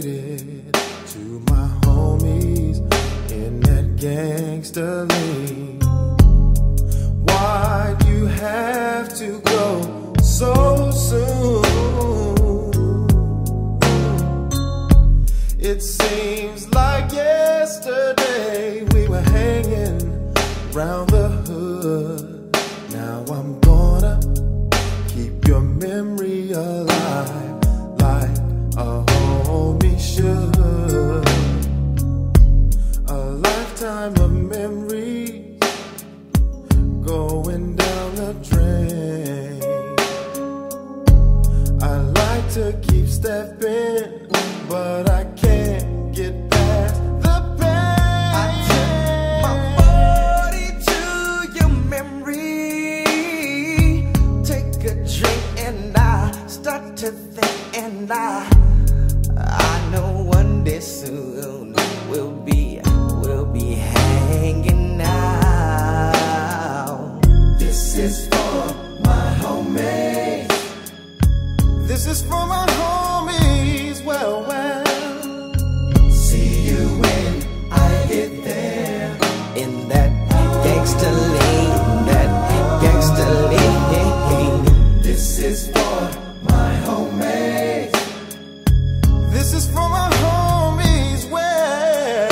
dedicated to my homies in that gangsta lean. Why'd you have to go so soon? It seems like yesterday we were hanging round the hood. Now I'm gonna keep your memory alive like a homie should. A lifetime of memories going down the drain. I like to keep stepping, but I can't get past the pain. I take my 40 to your memory, take a drink and I start to think, and I know one day soon we'll be hanging out. This is for my homies. This is for my homies. Well, see you when I get there. In that gangsta lane, that gangsta lane. this is for my homies. This is for my homies. Well,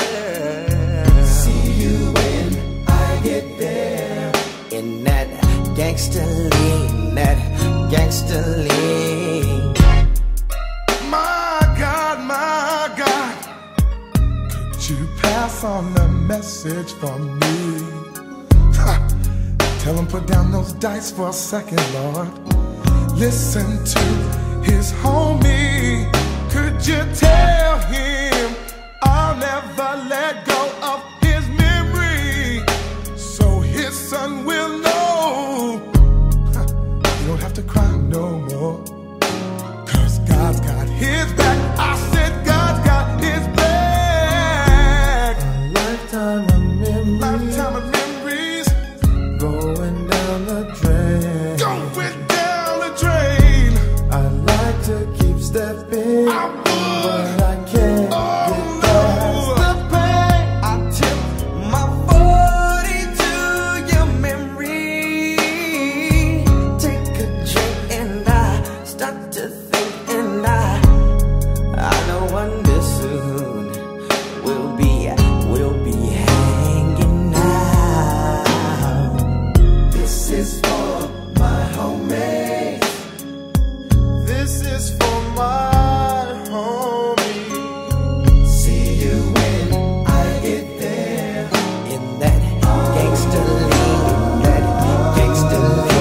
see you when I get there. In that gangsta lane, that gangsta lane. my God, could you pass on the message from me? Ha! Tell him put down those dice for a second, Lord. Listen to his homie. Could you tell him I'll never let go of his memory, so his son will know? Ha! You don't have to cry no more, 'cause God's got his back. I said God's got his back. A lifetime of memories, lifetime of memories, going down the drain, going down the drain. I like to keep stepping, but I can't get past the pain. I tip my 40 to your memory, take a drink and I start to think, and I know one day soon we'll be hanging out. This is for my homies. This is for my homies. See you when I get there. In that gangsta lane, that gangsta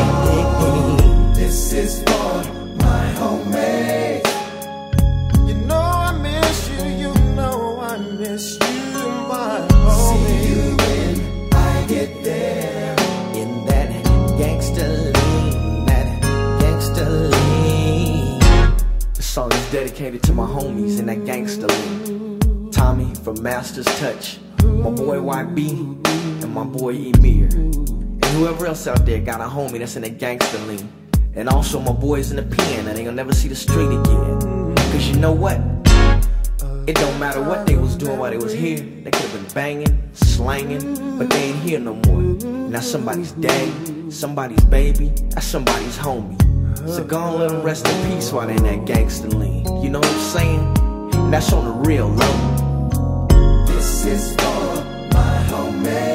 lane. This is for my homies. You know I miss you, you know I miss you, my homies. See you when I get there. In that gangsta lane, that gangsta lane. This song is dedicated to my homies in that gangsta lane. Tommy from Master's Touch, my boy YB, and my boy Emir, and whoever else out there got a homie that's in that gangsta lane. And also my boys in the pen, and they gonna never see the street again. 'Cause you know what? It don't matter what they was doing while they was here. They could have been banging, slanging, but they ain't here no more. And that's somebody's daddy, somebody's baby, that's somebody's homie. So go on, let them rest in peace while they in that gangster lean. You know what I'm saying? And that's on the real low. This is for my homies.